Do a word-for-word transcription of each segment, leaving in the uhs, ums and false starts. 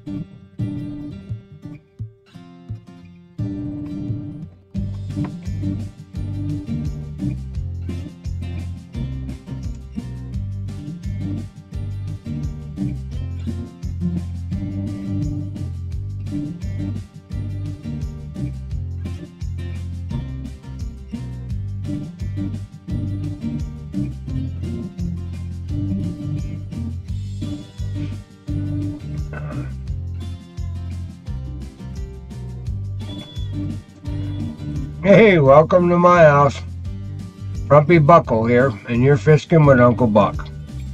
Hey, welcome to my house. Frumpy Buckle here, and you're fishing with Uncle Buck.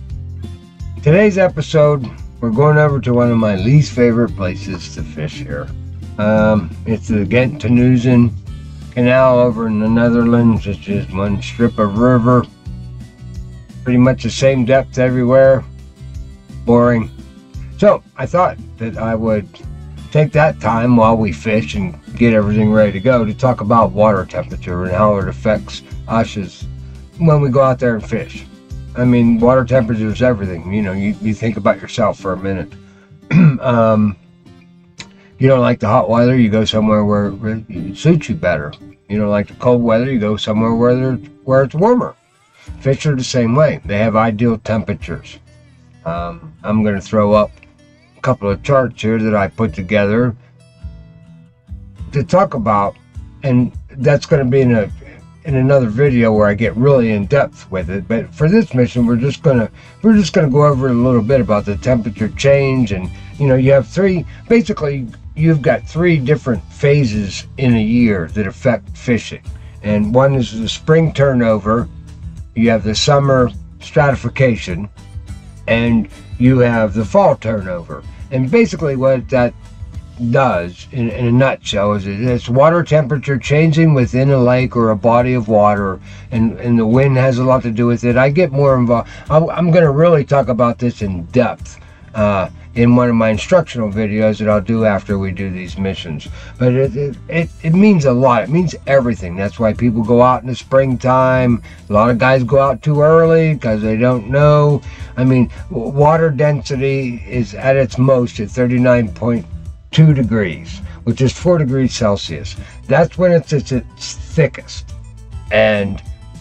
Today's episode, we're going over to one of my least favorite places to fish here. Um, it's the Ghent-Terneuzen Canal over in the Netherlands. It's just one strip of river. Pretty much the same depth everywhere. Boring. So, I thought that I would take that time while we fish and get everything ready to go to talk about water temperature and how it affects us as when we go out there and fish. I mean, water temperature is everything. You know, you, you think about yourself for a minute. um, you don't like the hot weather, you go somewhere where, where it suits you better. You don't like the cold weather, you go somewhere where, where it's warmer. Fish are the same way. They have ideal temperatures. Um, I'm going to throw up a couple of charts here that I put together to talk about, and that's going to be in a in another video where I get really in depth with it. But for this mission, we're just gonna we're just gonna go over a little bit about the temperature change. And you know, you have three basically you've got three different phases in a year that affect fishing, and one is the spring turnover, you have the summer stratification, and you have the fall turnover. And basically what that does in, in a nutshell is it's water temperature changing within a lake or a body of water, and and the wind has a lot to do with it. I get more involved. I'm, I'm going to really talk about this in depth uh, in one of my instructional videos that I'll do after we do these missions. But it, it, it, it means a lot. It means everything. That's why people go out in the springtime. A lot of guys go out too early because they don't know. I mean, water density is at its most at thirty-nine point two degrees, which is four degrees Celsius. That's when it's at its thickest. And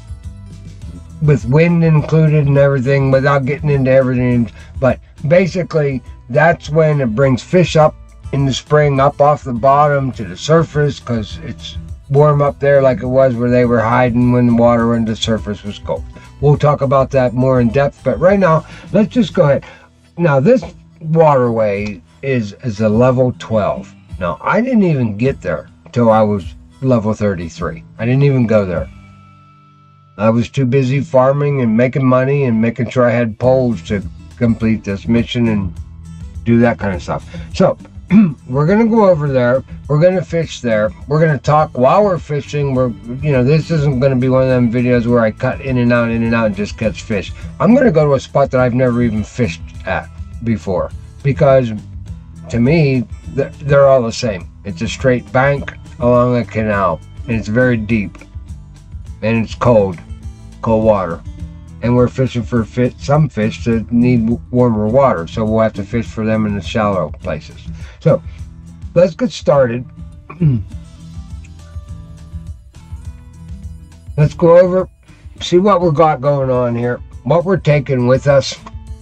with wind included and everything, without getting into everything, but basically that's when it brings fish up in the spring, up off the bottom to the surface, because it's warm up there like it was where they were hiding when the water under the surface was cold. We'll talk about that more in depth, but right now, let's just go ahead. Now, this waterway is, is a level twelve. Now, I didn't even get there until I was level thirty-three. I didn't even go there. I was too busy farming and making money and making sure I had poles to complete this mission and do that kind of stuff. So, we're going to go over there. We're going to fish there. We're going to talk while we're fishing. We're, you know, this isn't going to be one of them videos where I cut in and out, in and out, and just catch fish. I'm going to go to a spot that I've never even fished at before, because to me, they're all the same. It's a straight bank along a canal, and it's very deep, and it's cold, cold water. And we're fishing for fish, some fish that need warmer water, so we'll have to fish for them in the shallow places. So, let's get started. Let's go over, see what we've got going on here, what we're taking with us.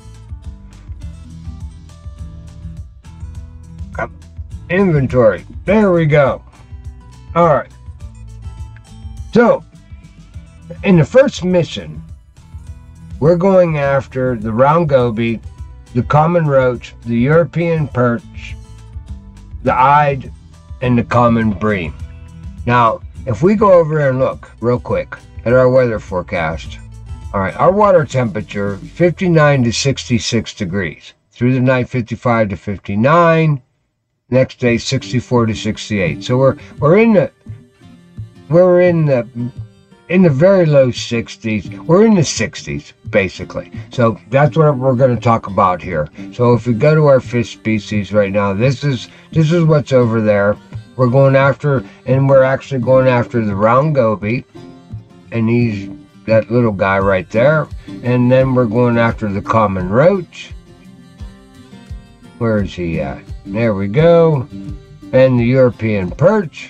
Inventory. There we go. All right. So, in the first mission, we're going after the round goby, the common roach, the European perch, the eyed, and the common bream. Now, if we go over and look real quick at our weather forecast, all right, our water temperature fifty-nine to sixty-six degrees. Through the night, fifty-five to fifty-nine. Next day, sixty-four to sixty-eight. So we're we're in the we're in the in the very low sixties. We're in the sixties basically. So that's what we're going to talk about here. So if we go to our fish species right now, this is this is what's over there. We're going after, and we're actually going after the round goby, and he's that little guy right there. And then we're going after the common roach, Where is he at? There we go. And the European perch.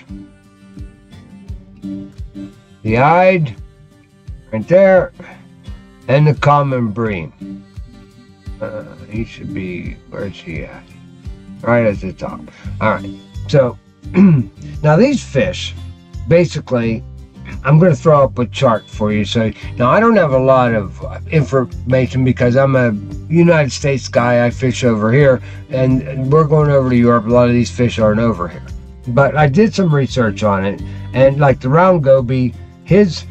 The eyed. Right there. And the common bream. Uh, he should be, where's he at? Right at the top. Alright. So, now these fish, basically, I'm going to throw up a chart for you. So now I don't have a lot of information because I'm a United States guy. I fish over here, and we're going over to Europe. A lot of these fish aren't over here. But I did some research on it, and like the round goby, his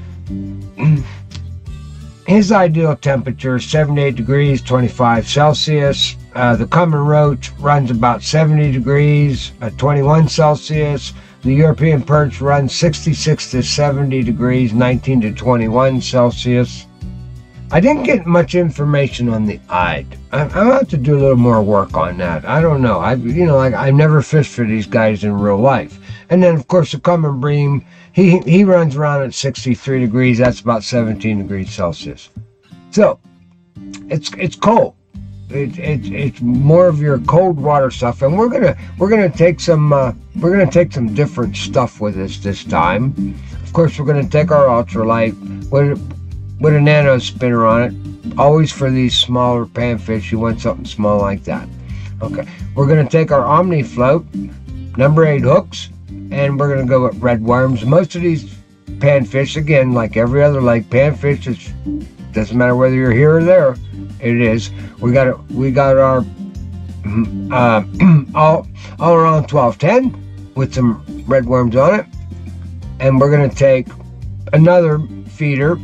his ideal temperature is seventy-eight degrees, twenty-five Celsius. Uh, the common roach runs about seventy degrees, uh, twenty-one Celsius. The European perch runs sixty-six to seventy degrees, nineteen to twenty-one Celsius. I didn't get much information on the eyed. I, I'm gonna have to do a little more work on that. I don't know. I, you know, like I've never fished for these guys in real life. And then, of course, the common bream, he he runs around at sixty-three degrees. That's about seventeen degrees Celsius. So it's it's cold. It, it, it's more of your cold water stuff, and we're gonna we're gonna take some uh, we're gonna take some different stuff with us this time. Of course, we're gonna take our ultralight with with a nano spinner on it. Always for these smaller panfish, you want something small like that. Okay, we're gonna take our Omni float, number eight hooks, and we're gonna go with red worms. Most of these panfish, again, like every other lake, panfish, it doesn't matter whether you're here or there. It is. We got it. We got our uh, all all around twelve ten with some red worms on it, and we're gonna take another feeder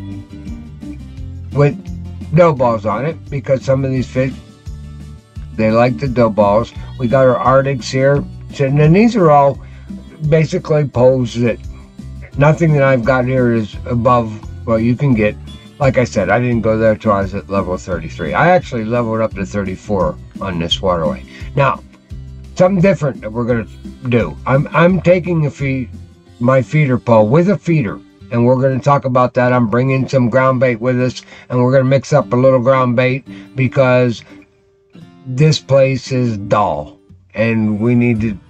with dough balls on it because some of these fish, they like the dough balls. We got our Arctics here, and then these are all basically poles that nothing that I've got here is above what you can get. Like I said, I didn't go there till I was at level thirty-three. I actually leveled up to thirty-four on this waterway. Now, something different that we're gonna do. I'm I'm taking a feed, my feeder pole with a feeder, and we're gonna talk about that. I'm bringing some ground bait with us, and we're gonna mix up a little ground bait because this place is dull, and we need to.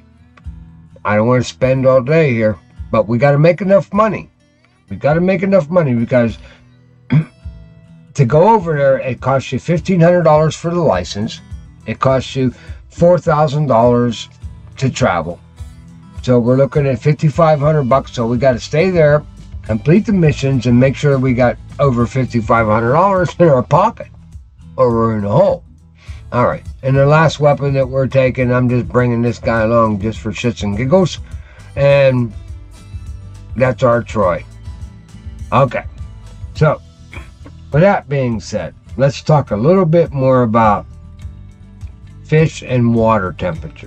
I don't want to spend all day here, but we got to make enough money. We got to make enough money because. To go over there, it costs you fifteen hundred dollars for the license. It costs you four thousand dollars to travel. So we're looking at fifty-five hundred bucks. So we got to stay there, complete the missions, and make sure that we got over fifty-five hundred dollars in our pocket, or we're in a hole. All right. And the last weapon that we're taking, I'm just bringing this guy along just for shits and giggles, and that's our Troy. Okay. So. With that being said, let's talk a little bit more about fish and water temperature.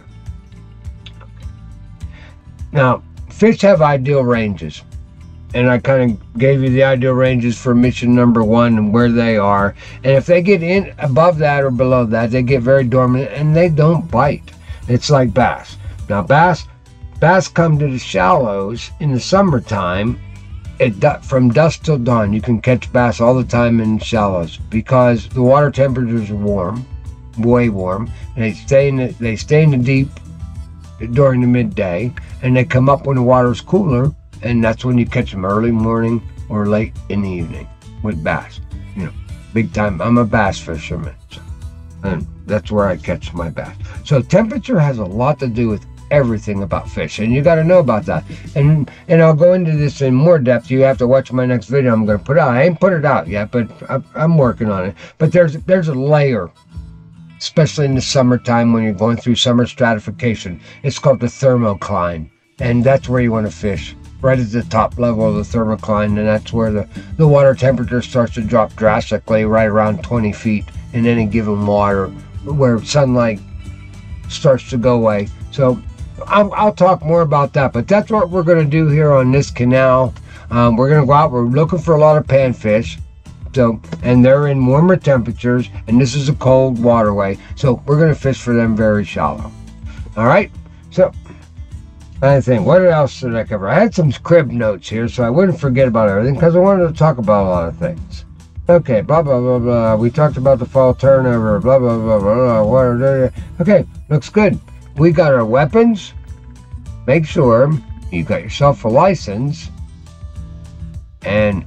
Now, fish have ideal ranges, and I kind of gave you the ideal ranges for mission number one and where they are. And if they get in above that or below that, they get very dormant and they don't bite. It's like bass. Now, bass, bass come to the shallows in the summertime. It, from dusk till dawn, you can catch bass all the time in shallows because the water temperatures are warm, way warm. And they stay in the, they stay in the deep during the midday, and they come up when the water's cooler, and that's when you catch them early morning or late in the evening with bass. You know, big time. I'm a bass fisherman, so, and that's where I catch my bass. So temperature has a lot to do with everything about fish, and you got to know about that. And and I'll go into this in more depth. You have to watch my next video I'm going to put out. I ain't put it out yet, but I, I'm working on it. But there's there's a layer, especially in the summertime when you're going through summer stratification. It's called the thermocline, and that's where you want to fish, right at the top level of the thermocline, and that's where the, the water temperature starts to drop drastically, right around twenty feet in any given water, where sunlight starts to go away. So I'll, I'll talk more about that, but that's what we're going to do here on this canal. Um, we're going to go out. We're looking for a lot of panfish, so and they're in warmer temperatures, and this is a cold waterway, so we're going to fish for them very shallow. All right. So I think, what else did I cover? I had some crib notes here, so I wouldn't forget about everything because I wanted to talk about a lot of things. Okay, blah, blah, blah, blah. We talked about the fall turnover, blah, blah, blah, blah, blah. Water. Okay, looks good. We got our weapons. Make sure you got yourself a license and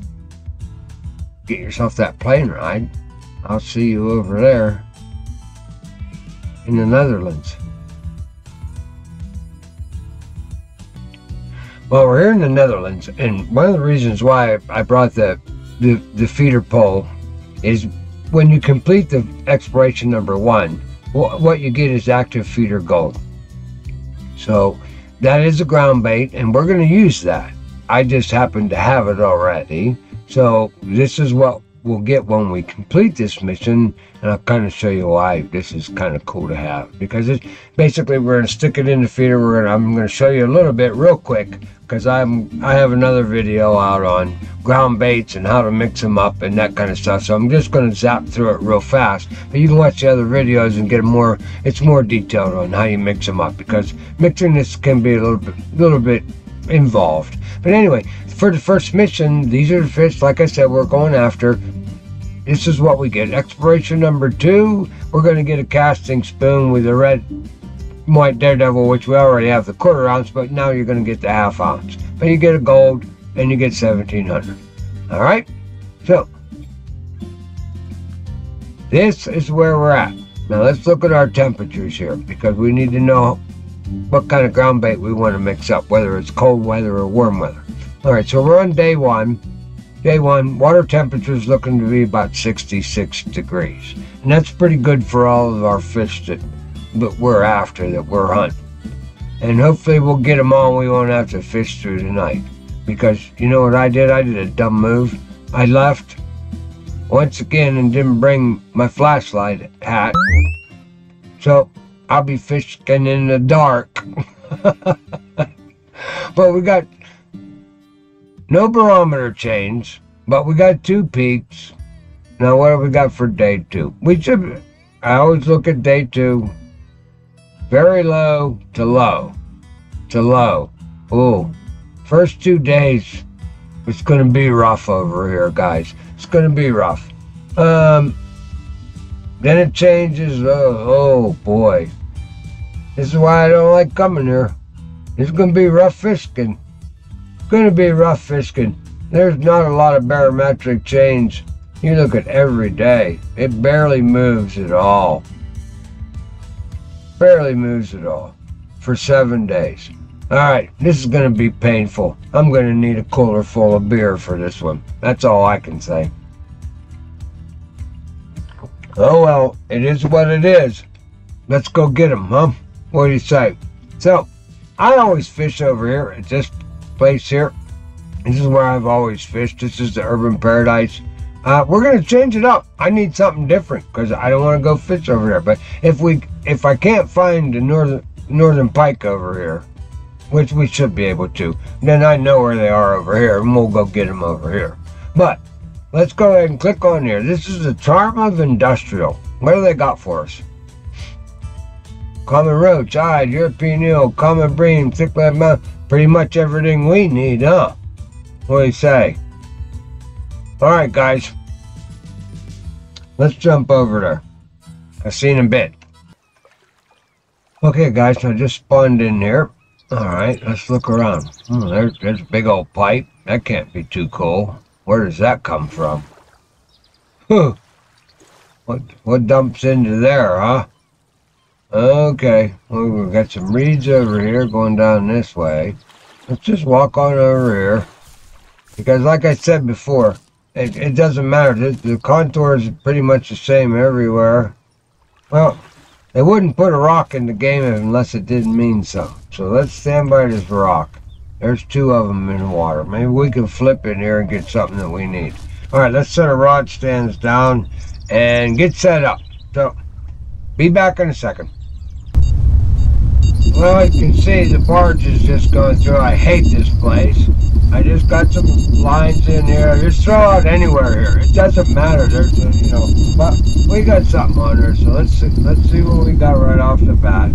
get yourself that plane ride. I'll see you over there in the Netherlands. Well, we're here in the Netherlands, and one of the reasons why I brought the the, the feeder pole is when you complete the exploration number one, what you get is active feeder gold. So that is a ground bait, and we're going to use that. I just happen to have it already. So this is what we'll get when we complete this mission, and I'll kind of show you why this is kind of cool to have. Because it's basically, we're going to stick it in the feeder. We're gonna, I'm going to show you a little bit real quick, because I'm I have another video out on ground baits and how to mix them up and that kind of stuff. So I'm just going to zap through it real fast. But you can watch the other videos and get more. It's more detailed on how you mix them up, because mixing this can be a little bit, little bit involved. But anyway, for the first mission, these are the fish, like I said, we're going after. This is what we get. Exploration number two, we're going to get a casting spoon with a red white daredevil, which we already have the quarter ounce, but now you're going to get the half ounce. But you get a gold, and you get seventeen hundred. All right? So, this is where we're at. Now let's look at our temperatures here, because we need to know what kind of ground bait we want to mix up, whether it's cold weather or warm weather. All right, so we're on day one. Day one, water temperature is looking to be about sixty-six degrees. And that's pretty good for all of our fish that, that we're after, that we're hunting. And hopefully we'll get them all and we won't have to fish through the night. Because you know what I did? I did a dumb move. I left once again and didn't bring my flashlight hat. So I'll be fishing in the dark. But we got no barometer change, but we got two peaks. Now what have we got for day two? We should, I always look at day two, very low to low, to low. Ooh, first two days, it's gonna be rough over here, guys. It's gonna be rough. Um, then it changes, oh, oh boy. This is why I don't like coming here. It's gonna be rough fishing. Going to be rough fishing. There's not a lot of barometric change. You look at every day, it barely moves at all. Barely moves at all for seven days. All right, this is going to be painful. I'm going to need a cooler full of beer for this one. That's all I can say. Oh well, it is what it is. Let's go get them, huh? What do you say? So, I always fish over here at this place here. This is where I've always fished. This is the Urban Paradise. Uh, we're gonna change it up. I need something different because I don't want to go fish over here. But if we, if I can't find the northern northern pike over here, which we should be able to, then I know where they are over here, and we'll go get them over here. But let's go ahead and click on here. This is the Charm of Industrial. What do they got for us? Common roach, hide, European eel, common bream, thick lead mouth. Pretty much everything we need, huh? What do you say? Alright, guys. Let's jump over there. I've seen a bit. Okay, guys, I just spawned in here. Alright, let's look around. Hmm, there's, there's a big old pipe. That can't be too cool. Where does that come from? Whew. What, what dumps into there, huh? Okay, well, we've got some reeds over here going down this way. Let's just walk on over here. Because like I said before, it, it doesn't matter. The, the contour is pretty much the same everywhere. Well, they wouldn't put a rock in the game unless it didn't mean so. So let's stand by this rock. There's two of them in the water. Maybe we can flip in here and get something that we need. Alright, let's set our rod stands down and get set up. So, be back in a second. Well, you can see the barge is just going through. I hate this place. I just got some lines in here. Just throw out anywhere here. It doesn't matter. There's, a, you know, but we got something on there. So let's see. Let's see what we got right off the bat.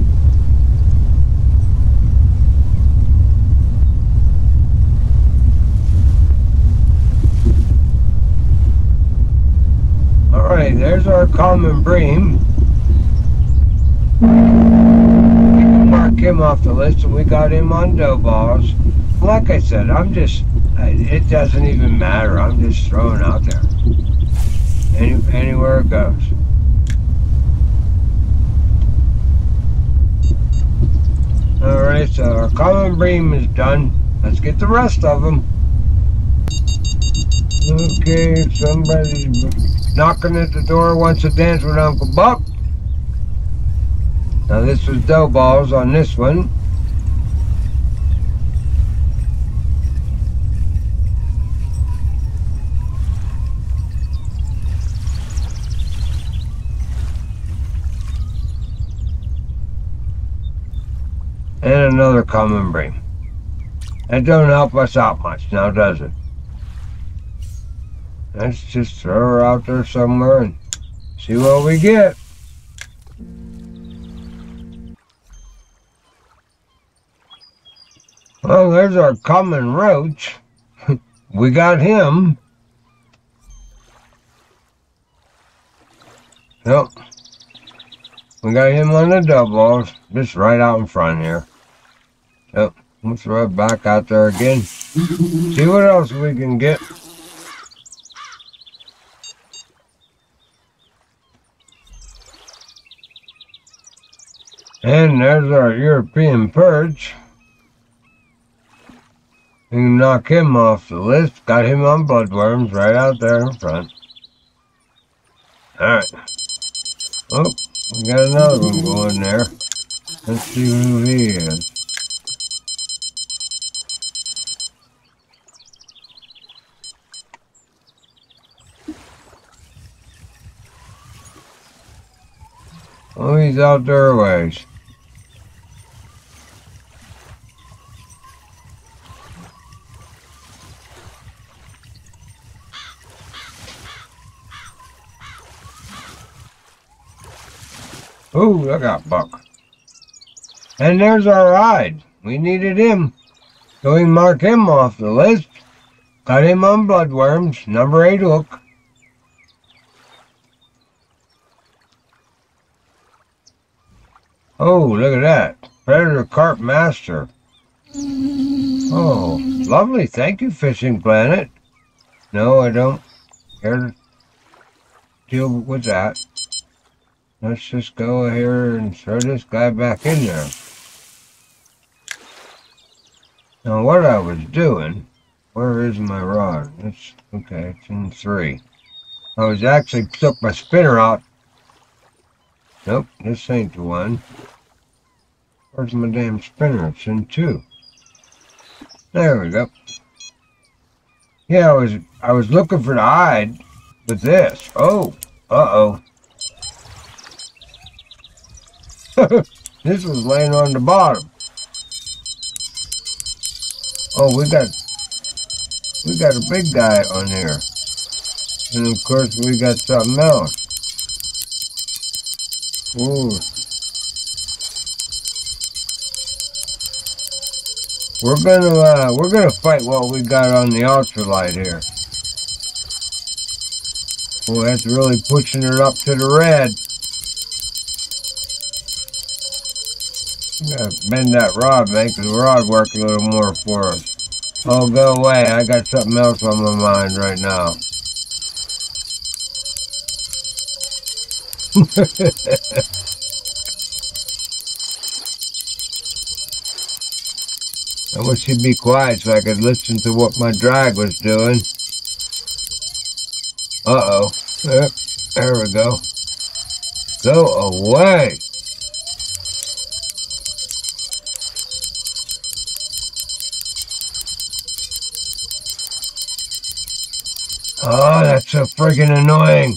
Okay, there's our common bream. We can mark him off the list, and we got him on dough balls. Like I said, I'm just, it doesn't even matter. I'm just throwing out there. Any, anywhere it goes. Alright, so our common bream is done. Let's get the rest of them. Okay, somebody's knocking at the door, wants to dance with Uncle Buck. Now this was dough balls on this one. And another common bream. That don't help us out much now, does it? Let's just throw her out there somewhere and see what we get. Well, there's our common roach. We got him. Yep. We got him on the doubles, just right out in front here. Yep. We'll throw it back out there again. See what else we can get. And there's our European perch. We can knock him off the list. Got him on bloodworms right out there in front. Alright. Oh, we got another one going there. Let's see who he is. Oh, he's out there a ways. Ooh, look out, Buck. And there's our hide. We needed him. So we mark him off the list. Got him on bloodworms, number eight hook. Oh, look at that. Predator Carp Master. Oh, lovely. Thank you, Fishing Planet. No, I don't care to deal with that. Let's just go here and throw this guy back in there. Now what I was doing, where is my rod? It's okay, it's in three. I was actually took my spinner out. Nope, this ain't the one. Where's my damn spinner? It's in two. There we go. Yeah, I was I was looking for the hide with this. Oh, uh-oh. This was laying on the bottom. Oh, we got we got a big guy on here. And of course we got something else. Ooh. We're gonna uh, we're gonna fight what we got on the ultralight here. Oh, that's really pushing it up to the red. Gotta bend that rod, make the rod work a little more for us. Oh, go away. I got something else on my mind right now. I wish you'd be quiet so I could listen to what my drag was doing. Uh-oh. Yep, there we go. Go away. Oh, that's so friggin' annoying.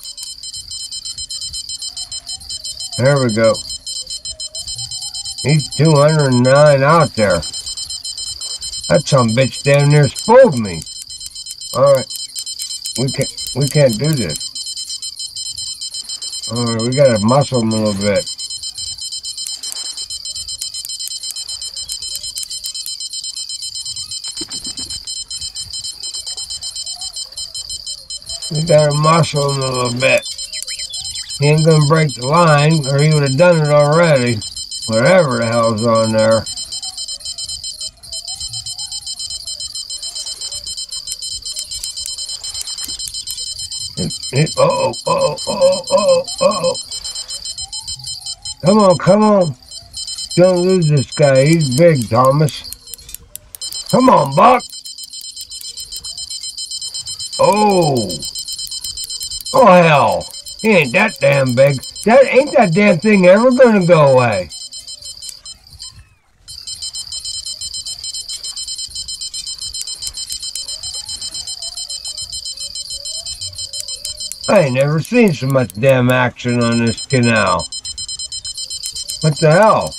There we go. He's two hundred nine out there. That some bitch down there spoiled me. Alright. We can't we can't do this. Alright, we gotta muscle him a little bit. We gotta muscle him a little bit. He ain't gonna break the line, or he would have done it already. Whatever the hell's on there. Uh oh, uh oh, uh oh, uh oh, uh oh. Come on, come on. Don't lose this guy. He's big, Thomas. Come on, Buck. Oh. Oh, hell. He ain't that damn big. That ain't that damn thing ever gonna go away. I ain't never seen so much damn action on this canal. What the hell?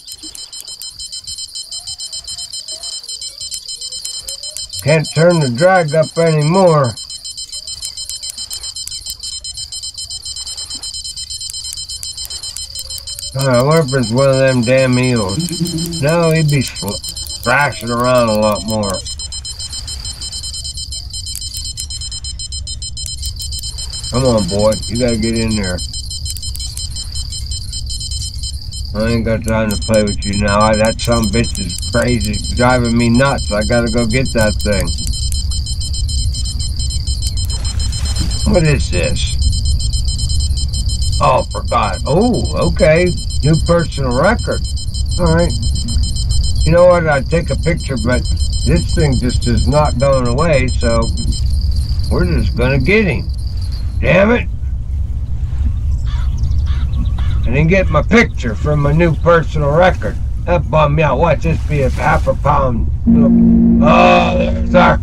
Can't turn the drag up anymore. I wonder if it's one of them damn eels. No, he'd be thrashing around a lot more. Come on, boy. You gotta get in there. I ain't got time to play with you now. I, that son of a bitch is crazy. It's driving me nuts. I gotta go get that thing. What is this? Oh, forgot. Oh, okay. New personal record. Alright. You know what? I'd take a picture, but this thing just is not going away, so we're just gonna get him. Damn it. I didn't get my picture from my new personal record. That bummed me out. Watch this be a half a pound. Oh, there's our...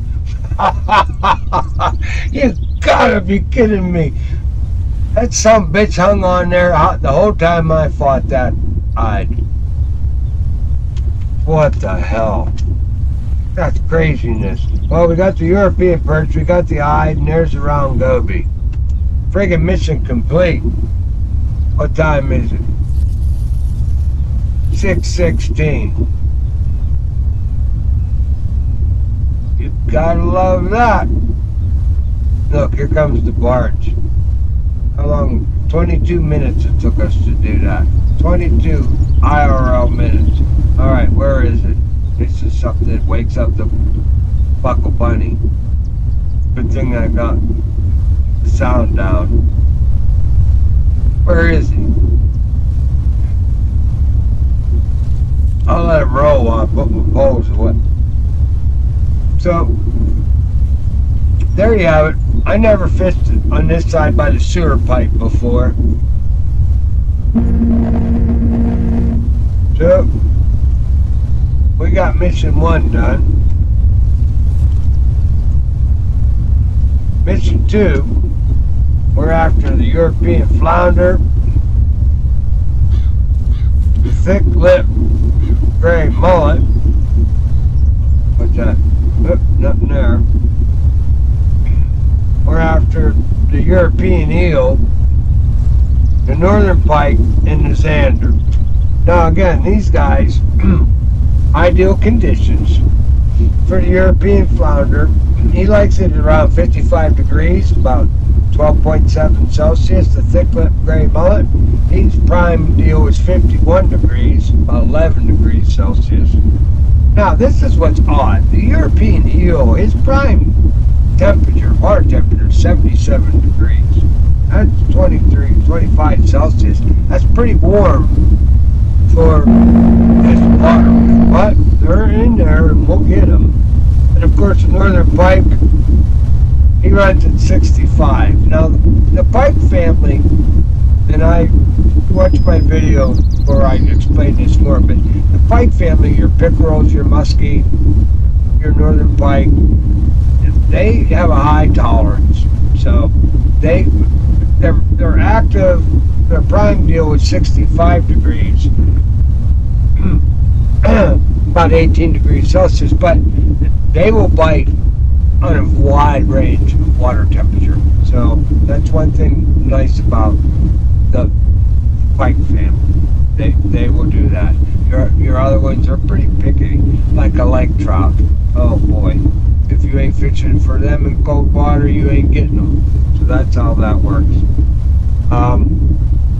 You gotta be kidding me. That son of a bitch hung on there the whole time I fought that hide. What the hell? That's craziness. Well, we got the European perch, we got the hide, and there's the round goby. Friggin' mission complete. What time is it? six sixteen. You gotta love that. Look, here comes the barge. How long? twenty-two minutes it took us to do that. twenty-two I R L minutes. Alright, where is it? This is something that wakes up the buckle bunny. Good thing I got the sound down. Where is he? I'll let him roll while I put my poles away. So, there you have it. I never fished on this side by the sewer pipe before. So, we got mission one done. Mission two, we're after the European flounder, the thick lip gray mullet. What's that? Oh, nothing there. We're after the European eel, the northern pike, and the zander. Now again, these guys, ideal conditions for the European flounder. He likes it around fifty-five degrees, about twelve point seven Celsius. The thick lip gray mullet, his prime deal is fifty-one degrees, about eleven degrees Celsius. Now this is what's odd. The European eel, his prime temperature, water temperature, is seventy-seven degrees. That's twenty-three, twenty-five Celsius. That's pretty warm for this water. But they're in there and we'll get them. And of course the northern pike, he runs at sixty-five. Now the pike family, and I watched my video where I explain this more, but the pike family, your pickerels, your muskie, your northern pike, they have a high tolerance. So they they're, they're active. Their prime deal is sixty-five degrees, about eighteen degrees Celsius, but they will bite on a wide range of water temperature. So that's one thing nice about the pike family. They they will do that. Your your other ones are pretty picky, like a lake trout. Oh boy, if you ain't fishing for them in cold water, you ain't getting them. So that's how that works. Um,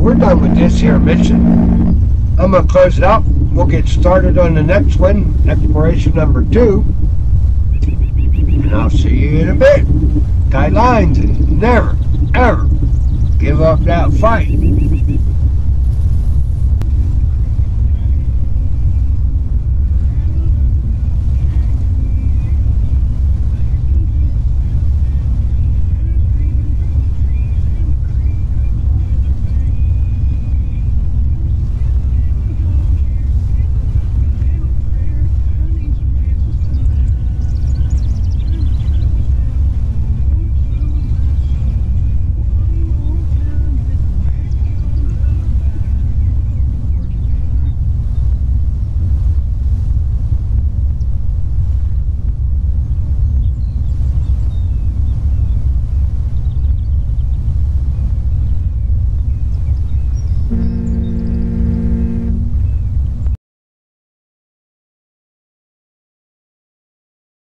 we're done with this here mission. I'm going to close it out. We'll get started on the next one, exploration number two. And I'll see you in a bit. Tight lines and never, ever give up that fight.